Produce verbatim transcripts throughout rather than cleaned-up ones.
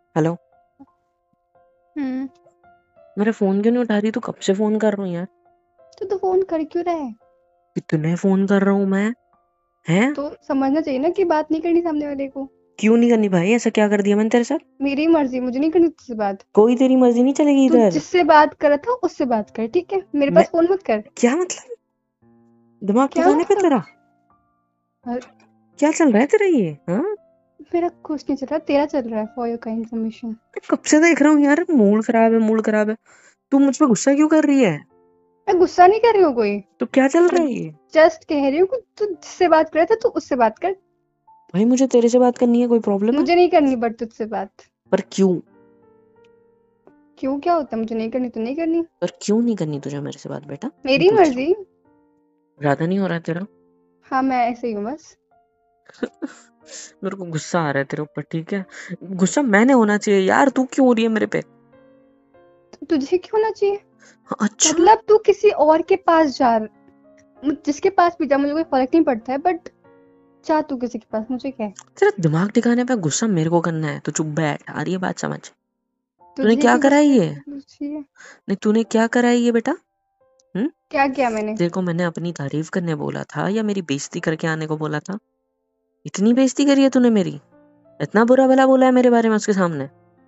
Hello. हम्म मेरा phone क्यों नहीं उठा रही? तू कब से फोन कर रहा हूँ यार। तो तू फोन कर क्यों रहा है? कितने फोन कर रहा हूँ मैं? हैं? तो समझना चाहिए ना कि बात नहीं करनी सामने वाले को। क्यों नहीं करनी भाई? ऐसा क्या कर दिया मैंने तेरे साथ? मेरी मर्जी, मुझे नहीं करनी तुझसे बात। कोई तेरी मर्जी नहीं चलेगी तू इधर। जिससे बात कर रहा था उससे बात कर, ठीक है? मेरे मैं पास फोन मत कर। क्या मतलब? दिमाग क्या ठिकाने पे मतलब? तेरा? अ- क्या चल रहा है तेरा ये? हाँ? मेरा कुछ नहीं चल रहा, तेरा चल रहा है। For your kind information. मैं कब से देख रहा हूँ यार, मूड खराब है मूड खराब है। तू मुझ पे गुस्सा क्यों कर रही है? मैं गुस्सा नहीं कर रही हूँ कोई। तो क्या चल मैं रहा है ये? जस्ट कह रही हूँ कि तू जिससे बात कर रहा था तू उससे बात कर। भाई मुझे तेरे से बात करनी है, कोई प्रॉब्लम है? मुझे नहीं करनी बट तुझसे बात। पर क्यों? क्यों क्या होता है? मुझे नहीं करनी तो नहीं करनी। पर क्यों नहीं करनी तुझे मेरे से बात बेटा? मैं मेरी पूछ रहा हूँ। मर्जी। ज्यादा नहीं हो रहा है तेरा? हाँ, मैं ऐसे ही हूँ बस। मेरे को गुस्सा आ रहा है तेरे ऊपर, ठीक है? गुस्सा मैंने होना चाहिए यार, तू क्यों हो रही है मेरे पे? तो तुझे क्यों होना चाहिए? अच्छा। मतलब तू किसी और के पास जा रहा, जिसके पास भी जा मुझे कोई फर्क नहीं पड़ता है, बट जा तू किसी के पास, मुझे क्या है? तेरा दिमाग ठिकाने पे, गुस्सा मेरे को करना है तो चुप बैठ। आ रही है बात समझ? तूने तुझे क्या क्यों करा है गुस्सा ये? चाहिए? नहीं, तूने क्या करा है ये बेटा? हम्म? क्या किया मैंने? तेरे को मैंने अपनी तारीफ करने बोला था या मेरी बेइज्जती करके आने को बोला था? इतनी बेइज्जती करी है तूने मेरी? इतना बुरा भला बोला है मेरे बारे में उसके सामने?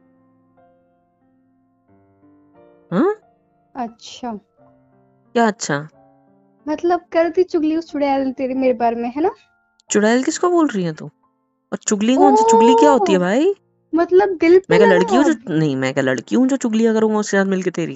हाँ? अच्छा, क्या अच्छा? मतलब कर दी चुगली उस चुड़ैल ने तेरे मेरे बारे में, है ना? चुड़ैल किसको बोल रही है तू? और चुगली ओ, कौन सी? चुगली क्या होती है भाई? मतलब दिल पे मैं क्या लड़की लगा हूँ जो? अब। नहीं, मैं क्या लड़की हूँ जो चुगलियां करूंगा उसके साथ मिलके तेरी?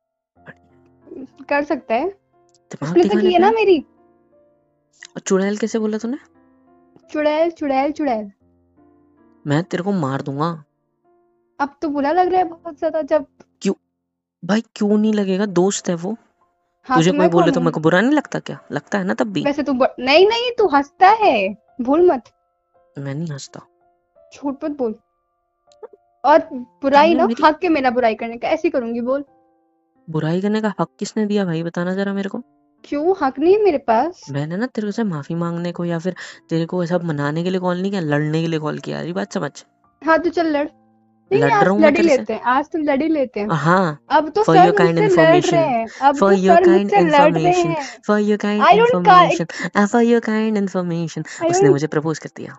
कर सकता है। दिमाग उसने तो ठिकाने की है पे ना है? मेरी। और चुड़ैल कैसे बोला तूने? चुड़ैल चुड़ैल चुड़ैल। मैं तेरे को मार दूंगा। अब तो बुरा लग रहा है बहुत ज्यादा जब। क्यों? भाई क्यों नहीं लगेगा? दोस्त है वो। हाँ तुझे तो कोई मैं बोले कौन तो हूँ? मेरे को बुरा नहीं लगता क्या? लगता है ना तब भी। वैसे तू ब... नहीं नहीं, तू हंसता है। भूल मत। मैं नहीं हंसता। झूठ मत बोल। और बुराई तूने ना मेरी हक है मेरा बुराई करने का, ऐसी करूंगी बोल। बुराई करने का हक किसने दिया भाई? बताना जरा मेरे को। क्यों? हक नहीं है मेरे पास? मैंने ना तेरे से माफी मांगने को या फिर तेरे को ऐसा मनाने के लिए कॉल नहीं किया, लड़ने के लिए कॉल किया। ये बात समझ। हाँ तो चल लड़। नहीं नहीं, लड़ आज रहा हूँ मैं लड़ ही तेरे से। लेते हैं, आज तो लड़ ही लेते हैं। हाँ। अब तो फॉर योर सर काइंड मुझसे लड़ रहे इन्फॉर्मेशन। हैं, अब फॉर तो योर सर काइंड मुझसे लड़ रहे इन्फॉर्मेशन। हैं। For your kind I don't information. For your kind information. I उसने डोंट मुझे प्रपोज कर दिया।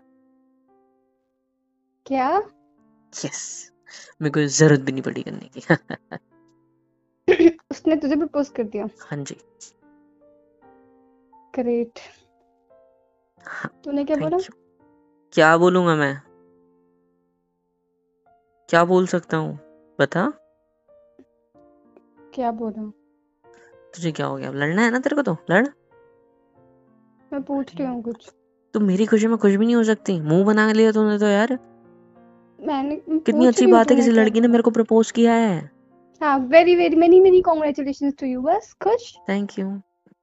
क्या? यस। मेरे को जरूरत भी नहीं पड़ी करने की। उसने तुझे प्रपोज कर दिया? हाँ जी। ग्रेट। हाँ। तूने क्या थैंक बोला? यू। क्या बोलूंगा मैं? क्या बोल सकता हूँ? बता। क्या बोला? तुझे क्या हो गया? अब लड़ना है ना तेरे को तो लड़। मैं पूछ रही हूँ कुछ। तू मेरी खुशी में खुश भी नहीं हो सकती? मुंह बना लिया तूने तो यार। मैंने मैं कितनी पूछ अच्छी रही हूँ बात है, तूने किसी क्या लड़की ने बोला। मेरे को प्रपोज किया है। हाँ, very very many many congratulation to you, बस खुश। Thank you.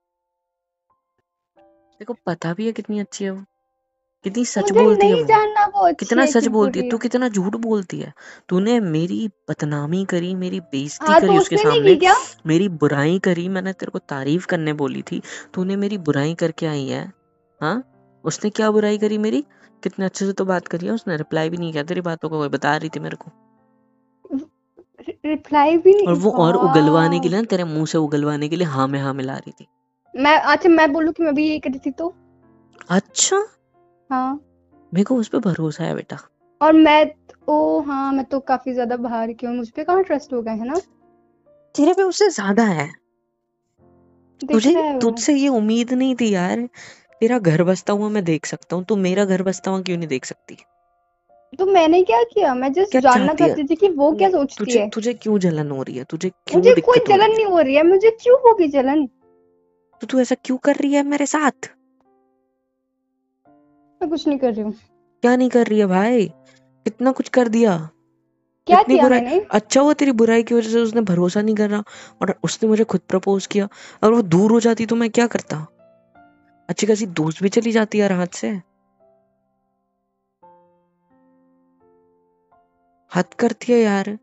देखो पता भी है कितनी अच्छी है वो। कितनी सच मुझे बोलती है नहीं वो। जानना वो अच्छी कितना है सच कि बोलती है बुरी तू, है। कितना झूठ बोलती है। तूने मेरी बदनामी करी, मेरी बेइज्जती हाँ तो करी उसके उसने नहीं की सामने। क्या? मेरी बुराई करी। मैंने तेरे को तारीफ करने बोली थी, तूने मेरी बुराई करके आई है। हाँ? उसने क्या बुराई करी मेरी? कितने अच्छे से तो बात करी है उसने, रिप्लाई भी नहीं किया तेरी बातों को, कोई बता रही थी मेरे को। रिप्लाई भी और नहीं, वो और उगलवाने के वाह। लिए ना, तेरे मुंह से उगलवाने के लिए हाँ में हाँ मिला रही थी। मैं अच्छा मैं बोलूँ कि मैं भी यही करी थी तो? अच्छा। हाँ। मेरे को उस पर भरोसा है बेटा। और मैं, ओ हाँ, मैं तो काफी ज्यादा बाहर की हूँ, मुझ पे कहाँ ट्रस्ट होगा, है ना? तेरे पे उससे ज्यादा है। दिख तुझे रहा है वो। तुझसे ये उम्मीद नहीं थी यार। तेरा घर बसता हुआ मैं देख सकता हूँ, तू मेरा घर बसता हुआ क्यों नहीं देख सकती? तो मैंने क्या किया? मैं जस्ट क्या जानना चाहती है? चाहती थी कि वो क्या नहीं, सोचती तुझे है। तुझे क्यों जलन हो रही है? तुझे क्यों मुझे कोई दिक्कत हो जलन रही है? नहीं हो रही है, मुझे क्यों होगी जलन? तो तू ऐसा क्यों कर रही है मेरे साथ? मैं कुछ नहीं कर रही हूँ। क्या नहीं कर रही है भाई? कितना कुछ कर दिया। क्या इतनी किया बुराई। मैंने? अच्छा हुआ तेरी बुराई की वजह से उसने भरोसा नहीं कर रहा और उसने मुझे खुद प्रपोज किया। अगर वो दूर हो जाती तो मैं क्या करता? अच्छी खासी दोस्त भी चली जाती यार हाथ से। हद करती है यार।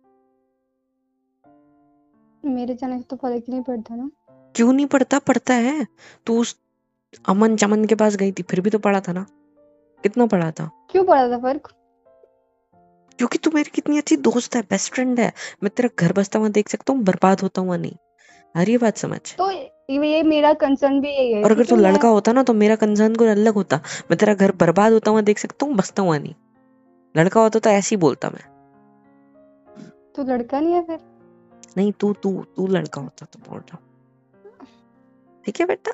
मेरे जाने से तो फर्क ही नहीं पड़ता ना। क्यों नहीं पड़ता? पड़ता है। तू उस अमन चमन के पास गई थी, फिर भी तो पड़ा था ना। कितना पड़ा था? क्यों पड़ा था फर्क? क्योंकि तू मेरी कितनी अच्छी दोस्त है, बेस्ट फ्रेंड है। मैं तेरा घर बसता हुआ देख सकता हूँ, बर्बाद होता हुआ नहीं। आ रही है बात समझ? तो ये मेरा कंसर्न भी यही है, और अगर ठीक तू है। लड़का मैं होता ना तो मेरा कंसर्न कोई अलग होता। मैं तेरा घर बर्बाद होता हुआ देख सकता हूँ, बसता हुआ नहीं। लड़का होता तो ऐसे ही बोलता मैं। तू लड़का नहीं है फिर? नहीं, तू तू तू लड़का होता तो बोल रहा हूँ। ठीक है बेटा,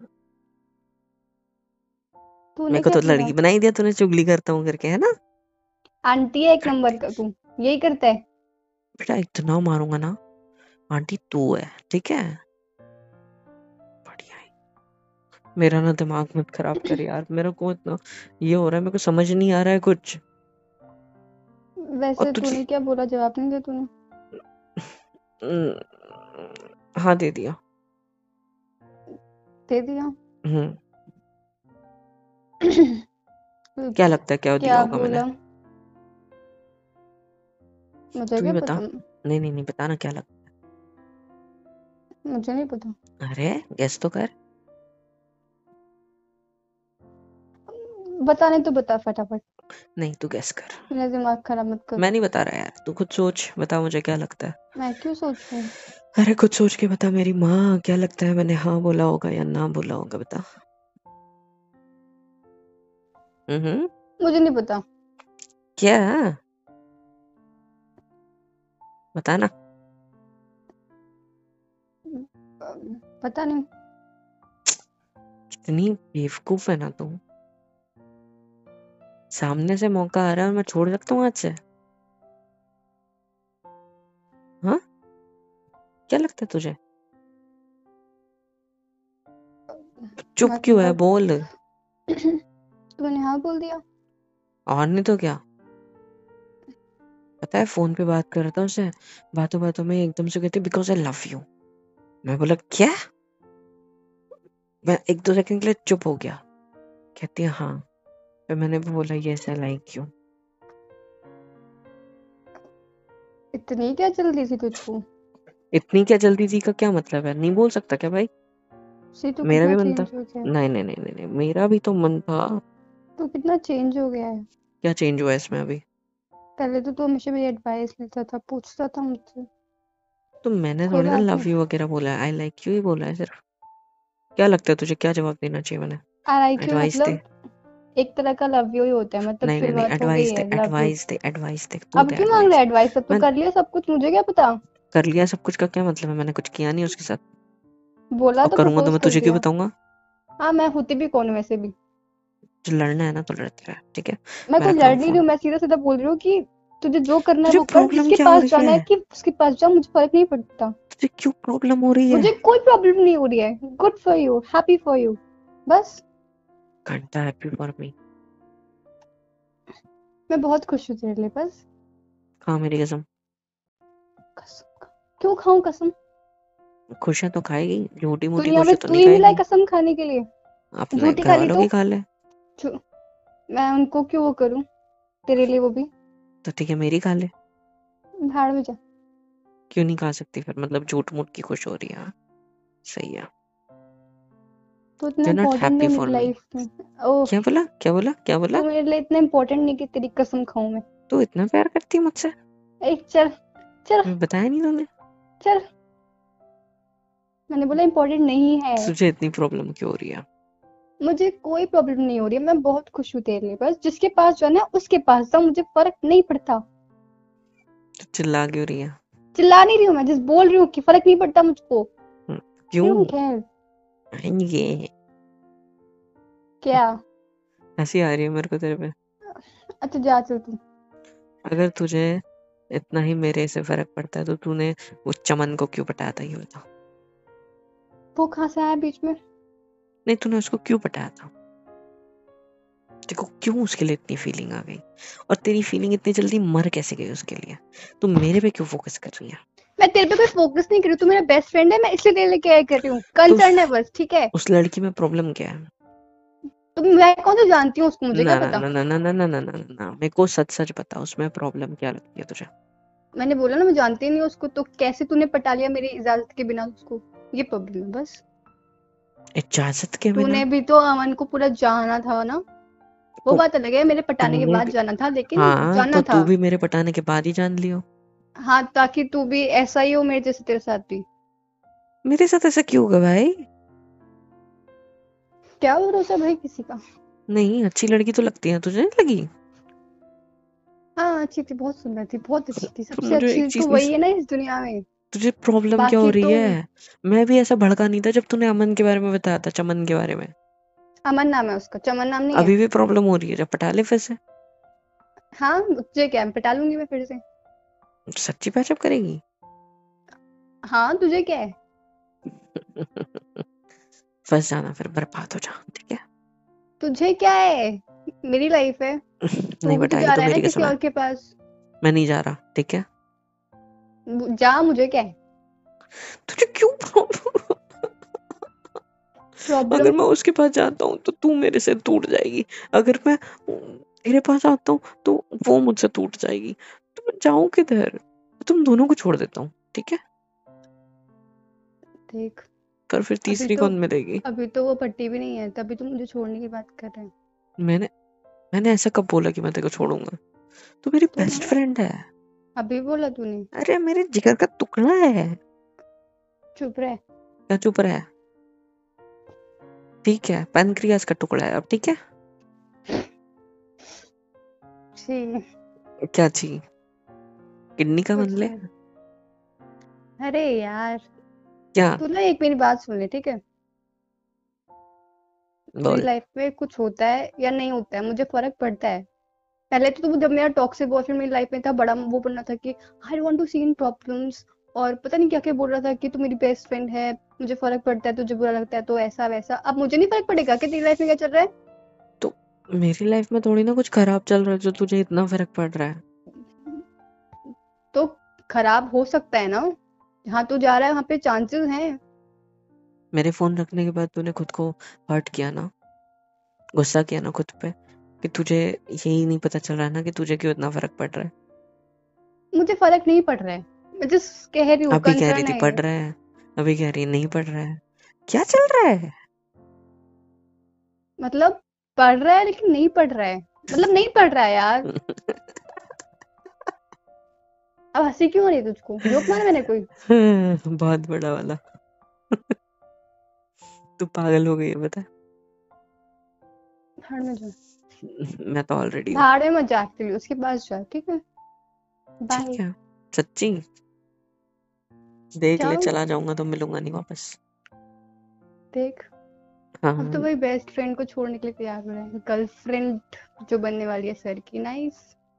तूने मेरे को क्या तो किया? लड़की बनाई दिया तूने, चुगली करता हूँ करके, है ना? आंटी है एक नंबर का, तू यही करता है। बेटा इतना मारूंगा ना, आंटी तू है, ठीक है? बढ़िया है। मेरा ना दिमाग मत खराब कर यार, मेरे को इतना ये हो रहा है, मेरे को समझ नहीं आ रहा है कुछ। और वैसे तुझे तूने क्या बोला, जवाब नहीं दिया तूने? हम्म, हाँ दे दिया। दे दिया। हम्म क्या लगता है क्या दिया क्या होगा मैंने? बोला? मुझे तू ही क्या बता। पता। नहीं नहीं नहीं, बताना क्या लगता मुझे नहीं पता। है। अरे गेस तो कर। बताने तो बता फटाफट। नहीं तू गेस कर। मेरा दिमाग खराब मत कर। मैं नहीं बता रहा यार, तू खुद सोच, बता मुझे क्या लगता है। मैं क्यों सोचूं? अरे खुद सोच के बता मेरी माँ, क्या लगता है मैंने हाँ बोला होगा या ना बोला होगा, बता। हम्म मुझे नहीं पता। क्या? बताना। पता नहीं। कितनी बेवकूफ है ना तू। सामने से मौका आ रहा है और मैं छोड़ सकता हूँ आज से? हाँ, क्या लगता है तुझे? चुप मैं तो क्यों है, बहुत बोल। तूने हाँ बोल दिया। और नहीं तो क्या। पता है फोन पे बात कर रहा था उससे, बातों बातों में एकदम से कहती बिकॉज आई लव यू। मैं बोला क्या? मैं एक दो सेकंड के लिए चुप हो गया। कहती है हाँ। फिर मैंने भी बोला यस आई लाइक यू। इतनी क्या जल्दी थी तुझको? इतनी क्या जल्दी थी का क्या मतलब है? नहीं बोल सकता क्या भाई? सी तू मेरा कितना भी मन था। चेंज हो गया है। नहीं नहीं नहीं नहीं नहीं, मेरा भी तो मन था। तू कितना चेंज हो गया है। क्या चेंज हुआ इसमें अभी? पहले तो तू हमेशा मेरी एडवाइस लेता था, पूछता था मुझसे। तो मैंने कोई थोड़ी ना बात लव नहीं। यू वगैरह बोला है, आई लाइक यू ही बोला है सिर्फ। क्या लगता है तुझे, क्या जवाब देना चाहिए मैंने? आई लाइक यू एडवाइस दे। मतलब एक तरह का लव यू ही होता है, मतलब नहीं नहीं नहीं, शुरुआत हो गई एडवाइस दे, है लव यू। एडवाइस दे, एडवाइस दे, तू अब दे क्यों मांग रहा एडवाइस। है एडवाइस? अब तो मैं कर लिया सब कुछ, मुझे क्या पता। कर लिया सब कुछ का क्या मतलब है? मैंने कुछ किया नहीं उसके साथ। बोला और तो करूंगा तो प्रपोज मैं कर तुझे क्यों दिया। बताऊंगा? हाँ, मैं होती भी कौन हूँ वैसे भी। जो लड़ना है ना तो लड़ते रहे, ठीक है? मैं मैं कोई रख रहा लड़ हूँ नहीं रही फोन। हूँ, मैं सीधा सीधा बोल रही हूँ कि तुझे जो करना है तुझे वो कर, प्रॉब्लम जिसके क्या हो पास रही जाना है? है कि उसके पास जा, मुझे फर्क नहीं पड़ता। तुझे क्यों प्रॉब्लम हो रही है? मुझे कोई प्रॉब्लम नहीं हो रही है। Good for you, happy for you. बस। घंटा हैप्पी फॉर मी। मैं बहुत खुश हूँ तेरे लिए, बस। खा मेरी कसम। कसम खा- क्यों खाऊं कसम? खुश है तो खाएगी, झूठी तू मोटी यहाँ खुश पे है तो तू नहीं ही मिला है खाएगी। कसम खाने के लिए। अपने झूठी घर खा ली वालों तो? की खा ले। झू- मैं उनको क्यों वो करूं? तेरे लिए वो भी। तो ठीक है मेरी खा ले। भाड़ में जा। क्यों नहीं खा सकती फिर? मतलब झूठ मूठ की खुश हो रही है, हाँ? सही है। तो इतना यू नॉट इम्पोर्टेंट हैप्पी है फॉर मेरी मी। लाइफ में। ओह। क्या बोला, क्या बोला, क्या बोला? तो मेरे लिए इतना इम्पोर्टेंट नहीं कि तेरी कसम खाऊं मैं। तू इतना प्यार करती है मुझसे? एक चल। चल। मैं बताया नहीं तूने? चल। मैंने बोला इम्पोर्टेंट नहीं है। तुझे इतनी प्रॉब्लम क्यों हो रही है? मुझे कोई प्रॉब्लम नहीं हो रही है, मैं बहुत खुश हूँ तेरे लिए, बस जिसके पास जाना है उसके पास जाओ, मुझे फर्क नहीं पड़ता। तू चिल्ला क्यों रही है? चिल्ला नहीं रही हूँ, मैं जिस बोल रही हूँ कि फर्क नहीं पड़ता मुझको। हम्म, क्यों क्यों? खैर? ये क्या? हंसी आ रही है मेरे को तेरे पे। अच्छा जा चल तू। अगर तुझे इतना ही मेरे से फर्क पड़ता है तो तूने वो चमन को क्यों पटाया था, ये बता। वो कहाँ से आया बीच में? नहीं, तूने उसको क्यों पटाया था? देखो क्यों उसके लिए इतनी फीलिंग आ गई? और तेरी फीलिंग इतनी जल्दी मर कैसे गई उसके लिए? तू मेरे पे क्यों फोकस कर रही है? मैं तेरे पे कोई फोकस नहीं कर रही हूँ, तू मेरा बेस्ट फ्रेंड है, मैं इसलिए तेरे लिए केयर कर रही हूँ, तो कंसर्न है बस, ठीक है? उस लड़की में प्रॉब्लम क्या है? तो मैं कौन सा जानती हूँ उसको, मुझे ना क्या ना पता। ना ना ना ना ना ना ना ना, मेरे को सच सच बता, उसमें प्रॉब्लम क्या लगती है तुझे? मैंने बोला ना मैं जानती नहीं हूँ उसको, तो कैसे तूने पटा लिया मेरी इजाजत के बिना उसको? ये प्रॉब्लम है बस। इजाजत के बिना? तूने भी तो अमन को पूरा जाना था ना। वो तो बात अलग है, मेरे पटाने के तुमने बाद भी, जाना था, लेकिन हाँ जाना तो था। तू भी मेरे पटाने के बाद ही जान लियो। हाँ, ताकि तू भी ऐसा ही हो मेरे जैसे, तेरे साथ भी। मेरे साथ ऐसा क्यों होगा भाई? क्या भरोसा भाई किसी का। नहीं, अच्छी लड़की तो लगती है, तुझे नहीं लगी? हाँ, अच्छी थी, बहुत सुंदर थी, बहुत अच्छी थी, तो सबसे मुझे एक अच्छी तो चीज नहीं, वही है ना इस दुनिया में। तुझे प्रॉब्लम क्या हो बाकी रही तो है? मैं भी ऐसा भड़का नहीं था जब तूने अमन के बारे में बताया था, चमन के बारे में। अमन नाम है उसका, चमन नाम नहीं है। अभी भी प्रॉब्लम हो रही है जब पटा ले फिर से? हाँ, तुझे क्या, पटा लूंगी मैं फिर से। सच्ची पैचअप करेगी? हाँ, तुझे क्या है। फंस जाना फिर, बर्बाद हो जा, ठीक है? तुझे क्या है, मेरी लाइफ है। तू नहीं भी तो बताएगी जा तो रहा है ना मेरी किसी कसम है, और के पास। मैं नहीं जा रहा, ठीक है? जा, मुझे क्या है। तुझे क्यों प्रॉब्लम? अगर प्रॉब्लम। मैं उसके पास जाता हूँ तो तू मेरे से टूट जाएगी, अगर मैं तेरे पास आता हूँ तो वो मुझसे टूट जाएगी, तो मैं जाऊँ किधर? तुम दोनों को छोड़ देता हूँ, ठीक है? देख, पर फिर अभी तीसरी तो कौन मिलेगी? अभी तो वो पट्टी भी नहीं है, तभी तो मुझे छोड़ने की बात कर रहे हैं। मैंने मैंने ऐसा कब बोला कि मैं तेरे को छोड़ूंगा? तू मेरी बेस्ट तूने फ्रेंड है। अभी बोला तूने। अरे मेरे जिगर का टुकड़ा है। चुप रह। क्या चुप रहा है? ठीक है, पैनक्रियास का टुकड़ा है अब, ठीक है? छी। क्या छी? किडनी का कुछ मान ले। नहीं। अरे यार, क्या? तू ना एक मेरी बात सुन ले, ठीक है। मेरी बोल। लाइफ में कुछ होता है या नहीं होता है, मुझे फर्क पड़ता है। पहले तो तू, जब मेरा टॉक्सिक बॉयफ्रेंड मेरी लाइफ में था, बड़ा वो बोल रहा था कि I want to see in problems, और पता नहीं क्या क्या बोल रहा था कि तू मेरी बेस्ट फ्रेंड है, मुझे फर्क पड़ता है, तुझे बुरा लगता है तो ऐसा वैसा। अब मुझे नहीं फर्क पड़ेगा कि तेरी लाइफ में क्या चल रहा है। तो मेरी लाइफ में थोड़ी ना कुछ खराब चल रहा है जो तुझे इतना फर्क पड़ रहा है। तो खराब हो सकता है ना, जहाँ तू जा रहा है वहाँ पे चांसेस हैं। मेरे फोन रखने के बाद तूने खुद को हर्ट किया ना, गुस्सा किया ना खुद पे, कि तुझे यही नहीं पता चल रहा है ना कि तुझे क्यों इतना फर्क पड़ रहा है। मुझे फर्क नहीं पड़ रहा है, मैं जस्ट कह रही हूँ, अभी कह रही कंसर्न थी है पड़ ये। रहा है, अभी कह रही है नहीं पड़ रहा है। क्या चल रहा है? मतलब पढ़ रहा है लेकिन नहीं पढ़ रहा है, मतलब नहीं पढ़ रहा है यार। अब हंसी क्यों हो रही है तुझको, जोक मारा मैंने कोई। बहुत बड़ा वाला। तू पागल हो गई है बता। भाड़ में जा। मैं तो ऑलरेडी हूँ। भाड़ में मत जा, एक्चुअली उसके पास जा, ठीक है। बाय। ठीक है। सच्ची? देख ले, जाओ। चला जाऊंगा तो मिलूंगा नहीं वापस। देख, अब तो हाँ। वही बेस्ट फ्रेंड को छोड़ने के लिए तैयार हो रहे हैं, गर्लफ्रेंड जो बनने वाली है सर की। नाइस।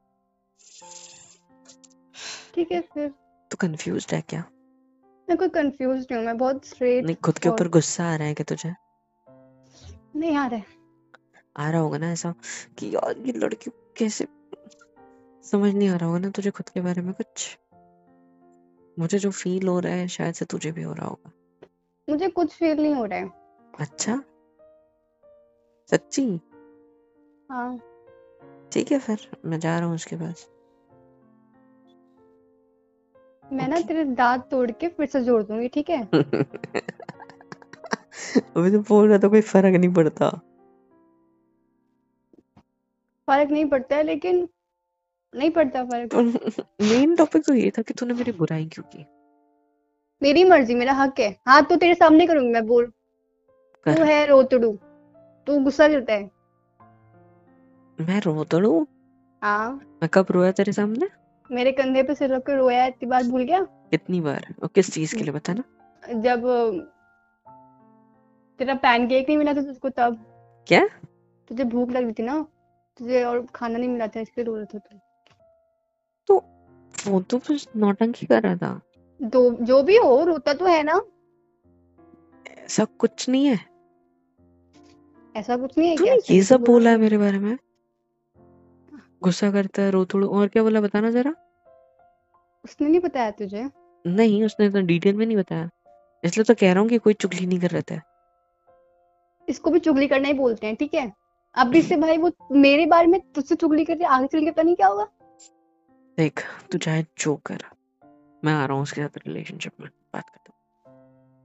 ठीक है फिर। तू कंफ्यूज्ड है क्या? मैं कोई कंफ्यूज नहीं हूँ, मैं बहुत स्ट्रेट नहीं, खुद के ऊपर फॉर। गुस्सा आ रहा है क्या तुझे? नहीं आ रहा है। आ रहा होगा ना ऐसा, कि यार ये लड़की कैसे, समझ नहीं आ रहा होगा ना तुझे खुद के बारे में कुछ। मुझे जो फील हो रहा है शायद से तुझे भी हो रहा होगा। मुझे कुछ फील नहीं हो रहा है। अच्छा? सच्ची? हाँ। ठीक है फिर, मैं जा रहा हूँ उसके पास। मैं ना ओके। तेरे दांत तोड़ के फिर से जोड़ दूंगी, ठीक है। अभी तो बोल रहा था कोई फर्क नहीं पड़ता। फर्क नहीं पड़ता है, लेकिन नहीं पड़ता फर्क। तो मेन टॉपिक तो ये था कि तूने मेरी बुराई क्यों की। मेरी मर्जी, मेरा हक है। हाँ, तो तेरे सामने करूंगी मैं, बोल। तू कर। है रोतड़ू, तू गुस्सा करता है। मैं रो दड़ू? हाँ। मैं कब रोया तेरे सामने? मेरे कंधे पे सिर रख के रोया है, इतनी बात भूल गया। कितनी बार और किस चीज के लिए, बता ना। जब तेरा पैनकेक नहीं मिला था तुझको, तब क्या? तुझे भूख लग रही थी ना, तुझे और खाना नहीं मिला था, इसलिए रो रहा था तू। तो वो तो बस नौटंकी कर रहा था। दो, जो भी हो, रोता तो है ना। ऐसा कुछ नहीं है। ऐसा कुछ नहीं है क्या, तूने ये सही तो सब बोल रहा बोला है हूँ मैं। मेरे बारे में? गुस्सा करता है, रो थोड़ू, और क्या बोला, बताना जरा। उसने नहीं बताया तुझे। नहीं, उसने तो डिटेल में नहीं बताया, इसलिए तो कह रहा हूँ कि कोई चुगली नहीं कर रहा था। इसको भी चुगली करना ही बोलते हैं, ठीक है। अब भी से भाई वो मेरे बारे में तुझसे चुगली कर रही है, आगे चल के पता नहीं क्या होगा। देख, तू चाहे जो कर, मैं आ रहा हूँ उसके साथ रिलेशनशिप में, बात करता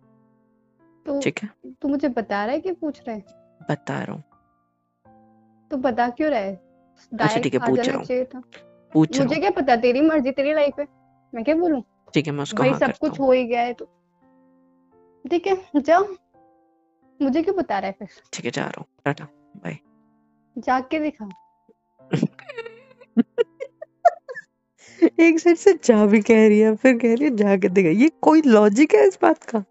हूँ, तो ठीक है? तू मुझे बता रहा है कि पूछ रहा है। बता रहा हूँ। तो बता क्यों रहा है? अच्छा ठीक डायरेक्ट है, आ पूछ जाना रहा हूँ चाहिए था। पूछ रहा मुझे हूँ क्या पता, तेरी मर्जी, तेरी लाइफ है, मैं क्या बोलूं? ठीक है, मैं उसको भाई हाँ सब करता कुछ हूँ। हो ही गया है तो ठीक है, जाओ। मुझे क्यों बता रहा है फिर? ठीक है, जा रहा हूँ, टाटा, बाय। जाके दिखा। एक साइड से जा भी कह रही है, फिर कह रही है जाके देगा, ये कोई लॉजिक है इस बात का?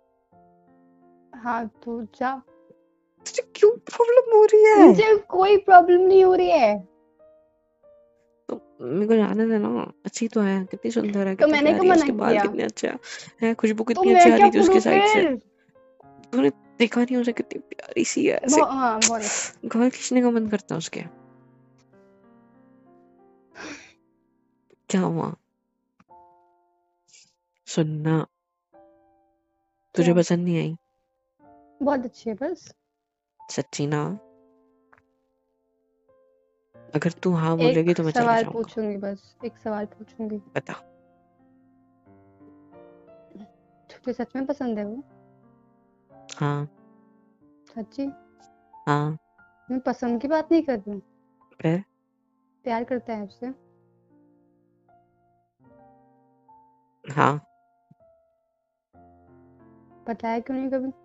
हाँ तो जा। तुझे क्यों प्रॉब्लम हो रही है? मुझे कोई प्रॉब्लम नहीं हो रही है। तो मेरे को जाने देना। अच्छी तो है, कितनी सुंदर है, तो कितनी मैंने क्यों प्यारी है, मना उसके बाल किया? कितने अच्छे हैं, है खुशबू तो कितनी अच्छी मैं आ क्या रही थी उसके करूँ साइड से। फिर? तूने देखा नहीं उसे, कितनी प्यारी सी है, ऐसे बहुत, हाँ बहुत। घर खींचने का मन करता है उसके। क्या हुआ? सुनना, तुझे क्या? पसंद नहीं आई? बहुत अच्छी है बस। सच्ची ना? अगर तू हाँ एक बोलेगी तो मैं चला सवाल जाऊंगा। पूछूंगी, बस एक सवाल पूछूंगी। बता। तुझे सच में पसंद है वो? हाँ। सच्ची? हाँ। मैं पसंद की बात नहीं कर रही हूँ। फिर? प्यार करता है उससे? हाँ। बताया क्यों नहीं कभी?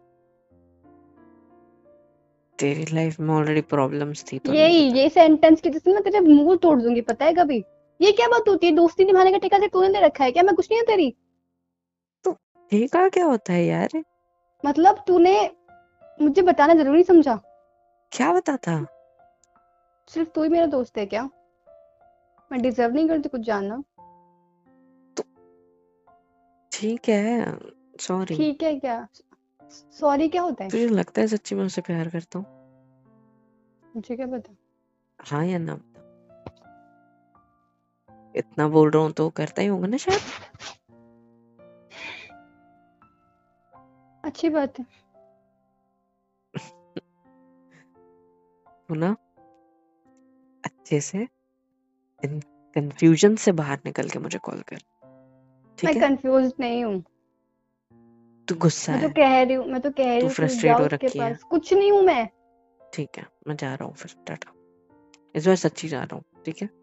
तेरी लाइफ में ऑलरेडी प्रॉब्लम्स थी तो नहीं यही बता। ये सेंटेंस की जिससे मैं तेरे मुंह तोड़ दूंगी, पता है कभी? ये क्या बात होती है? दोस्ती निभाने का ठेका सिर्फ तूने ले रखा है क्या? मैं कुछ नहीं हूँ तेरी? तो ठेका क्या होता है यार? मतलब तूने मुझे बताना जरूरी समझा? क्या बता था? सिर्फ तू ही मेरा दोस्त है क्या? मैं डिजर्व नहीं करती कुछ जानना? ठीक है, सॉरी। ठीक है क्या? सॉरी क्या होता है? तुझे लगता है सच्ची मैं उससे प्यार करता हूँ? मुझे क्या पता। हाँ या ना बता। इतना बोल रहा हूँ तो करता ही होगा ना शायद। अच्छी बात है। तू ना अच्छे से इन कंफ्यूजन से बाहर निकल के मुझे कॉल कर, ठीक मैं है? कंफ्यूज नहीं हूँ। तू गुस्सा मैं तो है, कह रही हूँ मैं तो कह रही तू हूँ तू फ्रस्ट्रेट जाओ हो उसके रखी है। पास। कुछ नहीं हूँ मैं। ठीक है, मैं जा रहा हूँ फिर, टाटा। इस बार सच्ची जा रहा हूँ, ठीक है?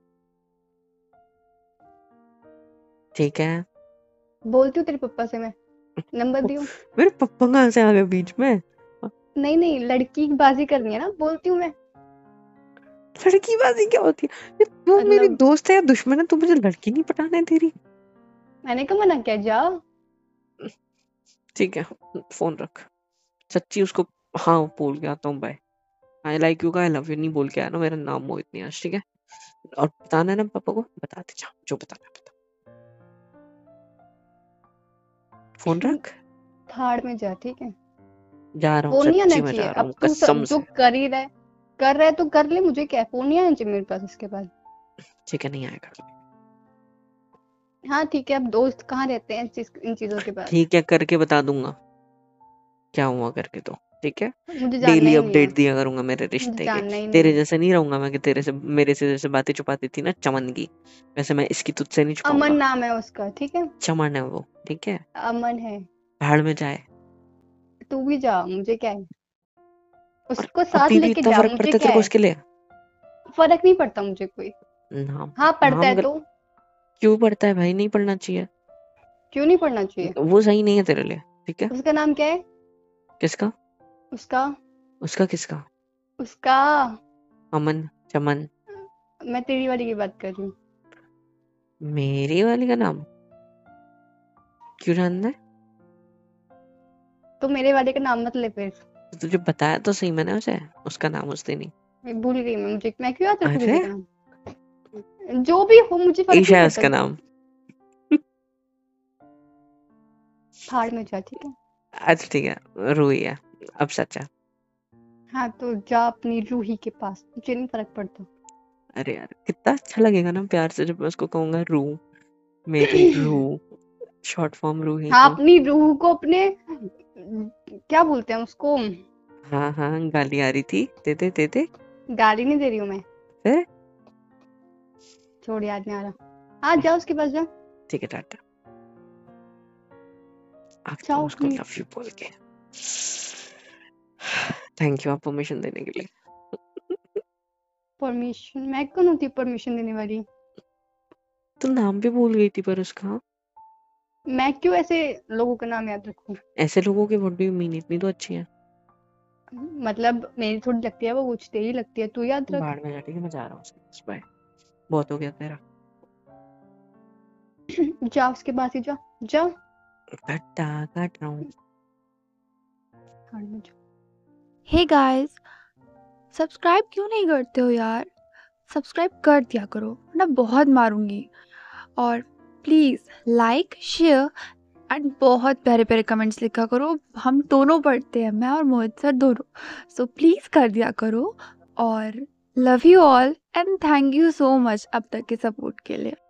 ठीक है। बोलती हूँ तेरे पापा से मैं। नंबर दियो। मेरे पप्पा कहाँ से आ गए बीच में? नहीं नहीं, लड़की की बाजी करनी है ना, बोलती हूँ मैं। लड़कीबाजी क्या होती है? ये तू मेरी मतलब दोस्त है या दुश्मन है? तू मुझे लड़की नहीं पटाने दे रही। मैंने कब मना किया? जा। ठीक है, फोन रख। सच्ची उसको हाँ बोल के आता हूँ, बाय। आई लाइक यू का आई लव यू नहीं बोल के आया ना, मेरा नाम मोहित नहीं आज, ठीक है? और बताना है ना पापा को, बता दे जा, जो बताना है बता। फोन रख। थाड़ में जा, ठीक है? जा रहा हूँ, फोन नहीं आना सच्ची में चाहिए। जा रहा अब हूँ, तू स- कसम जो से। कर ही रहा है कर रहा है तो कर ले, मुझे क्या है? फोन नहीं आना चाहिए मेरे पास इसके बाद। ठीक है, नहीं आएगा। हाँ ठीक है, अब दोस्त कहाँ रहते हैं इन चीज इन चीजों के बाद? ठीक है, करके बता दूंगा क्या हुआ करके तो, ठीक है? मुझे जानना डेली ही नहीं है। अपडेट दिया करूंगा मेरे मुझे रिश्ते के। जानना ही नहीं तेरे है। जैसे नहीं रहूंगा मैं कि तेरे से मेरे से जैसे बातें छुपाती थी ना चमन की, वैसे मैं इसकी तुझसे नहीं अमन छुपाऊंगा। नाम है उसका, ठीक है? चमन है वो, ठीक है? अमन है। भाड़ में जाए। तू भी जा, मुझे क्या है? और उसको साथ अभी भी लेके इतना जा, फर्क मुझे पड़ता है क्या तेरे को है? उसके लिए? फर्क नहीं पड़ता मुझे कोई। नाम हाँ पड़ता नाम है गल... तो। क्यों पड़ता है भाई? नहीं पढ़ना चाहिए। क्यों नहीं पढ़ना चाहिए? वो सही नहीं है तेरे लिए, ठीक है? उसका नाम क्या है? किसका? उसका उसका किसका? उसका अमन, चमन। मैं तेरी वाली की बात कर रही हूँ। मेरी वाली का नाम क्यों जानना है? तो मेरे वाले का नाम मत ले फिर। तो तुझे बताया तो सही मैंने उसे, उसका नाम उस दिन ही। मैं भूल गई। मैं मुझे मैं क्यों याद रखूं अरे किसी का नाम? जो भी हो, मुझे फर्क ईशा नहीं है पड़ता। उसका नाम। भाड़ में जा, ठीक है? अच्छा ठीक है, रूही है, अब सच है। हाँ तो जा अपनी रूही के पास, मुझे नहीं फर्क पड़ता। अरे यार कितना अच्छा लगेगा ना प्यार से, जब मैं उसको कहूंगा रू, मेरी रू, शॉर्ट फॉर्म रूही हाँ को। अपनी रूह को अपने, क्या बोलते हैं उसको? हाँ हाँ, गाली आ रही थी, दे दे दे दे। गाली नहीं दे रही हूँ मैं। फिर? छोड़, याद नहीं आ रहा। हाँ जा उसके पास जा। ठीक है, टाटा। आखिर जाओ उसको अपनी। लव यू बोल के। थैंक यू आप परमिशन देने के लिए। परमिशन मैं कौन होती परमिशन देने वाली? तू नाम भी भूल गई थी पर उसका। मैं क्यों ऐसे लोगों का नाम याद रखूं? ऐसे लोगों के व्हाट डू यू मीन? इतनी तो अच्छी है। मतलब मेरी थोड़ी लगती है वो कुछ तेरी लगती है, तू याद रख। बाढ़ में जा, ठीक है मैं जा रहा हूँ उसके पास, बाय। बहुत हो गया तेरा। जा उसके पास ही जा जा। कट्टा काट रहा हूँ। हाँ, में जा। हे गाइस, सब्सक्राइब क्यों नहीं करते हो यार? सब्सक्राइब कर दिया करो वरना बहुत मारूंगी। और प्लीज़ लाइक शेयर एंड बहुत प्यारे प्यारे कमेंट्स लिखा करो। हम दोनों पढ़ते हैं, मैं और मोहित सर दोनों। सो प्लीज़ कर दिया करो। और love you all and thank you so much अब तक के सपोर्ट के लिए।